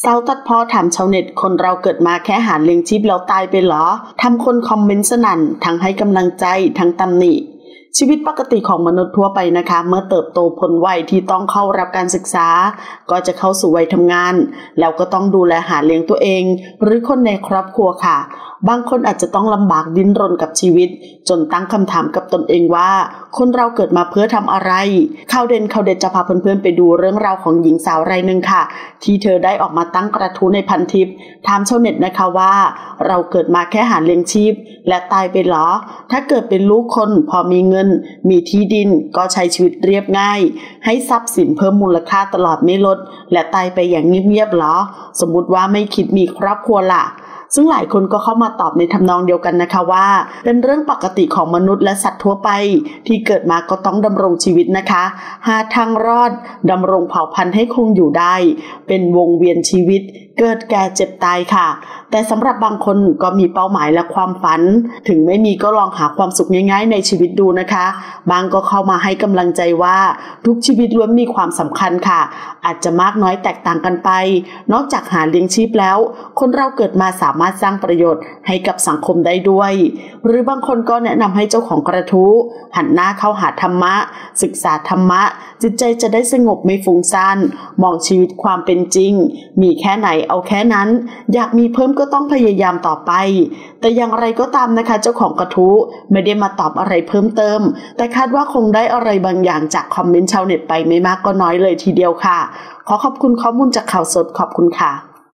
เศร้าตัดพ้อถามชาวเน็ตคนเราเกิดมาแค่หาเลี้ยงชีพแล้วตายไปเหรอทำคนคอมเมนต์สนั่นทั้งให้กำลังใจทั้งตำหนิชีวิตปกติของมนุษย์ทั่วไปนะคะเมื่อเติบโตพ้นวัยที่ต้องเข้ารับการศึกษาก็จะเข้าสู่วัยทำงานแล้วก็ต้องดูแลหาเลี้ยงตัวเองหรือคนในครอบครัวค่ะบางคนอาจจะต้องลำบากดิ้นรนกับชีวิตจนตั้งคำถามกับตนเองว่าคนเราเกิดมาเพื่อทำอะไรข่าวเด่นจะพาเพื่อนๆไปดูเรื่องราวของหญิงสาวรายหนึ่งค่ะที่เธอได้ออกมาตั้งกระทู้ในพันทิปถามชาวเน็ตนะคะว่าเราเกิดมาแค่หาเลี้ยงชีพและตายไปเหรอถ้าเกิดเป็นลูกคนพอมีเงินมีที่ดินก็ใช้ชีวิตเรียบง่ายให้ทรัพย์สินเพิ่มมูลค่าตลอดไม่ลดและตายไปอย่างเงียบๆเหรอสมมุติว่าไม่คิดมีครอบครัวล่ะซึ่งหลายคนก็เข้ามาตอบในทำนองเดียวกันนะคะว่าเป็นเรื่องปกติของมนุษย์และสัตว์ทั่วไปที่เกิดมาก็ต้องดำรงชีวิตนะคะหาทางรอดดำรงเผ่าพันธุ์ให้คงอยู่ได้เป็นวงเวียนชีวิตเกิดแก่เจ็บตายค่ะแต่สำหรับบางคนก็มีเป้าหมายและความฝันถึงไม่มีก็ลองหาความสุขง่ายๆในชีวิตดูนะคะบางก็เข้ามาให้กำลังใจว่าทุกชีวิตล้วนมีความสำคัญค่ะอาจจะมากน้อยแตกต่างกันไปนอกจากหาเลี้ยงชีพแล้วคนเราเกิดมาสามารถสร้างประโยชน์ให้กับสังคมได้ด้วยหรือบางคนก็แนะนำให้เจ้าของกระทู้หันหน้าเข้าหาธรรมะศึกษาธรรมะจิตใจจะได้สงบไม่ฟุ้งซ่านมองชีวิตความเป็นจริงมีแค่ไหนเอาแค่นั้นอยากมีเพิ่มก็ต้องพยายามต่อไปแต่อย่างไรก็ตามนะคะเจ้าของกระทู้ไม่ได้มาตอบอะไรเพิ่มเติมแต่คาดว่าคงได้อะไรบางอย่างจากคอมเมนต์ชาวเน็ตไปไม่มากก็น้อยเลยทีเดียวค่ะขอขอบคุณข้อมูลจากข่าวสดขอบคุณค่ะ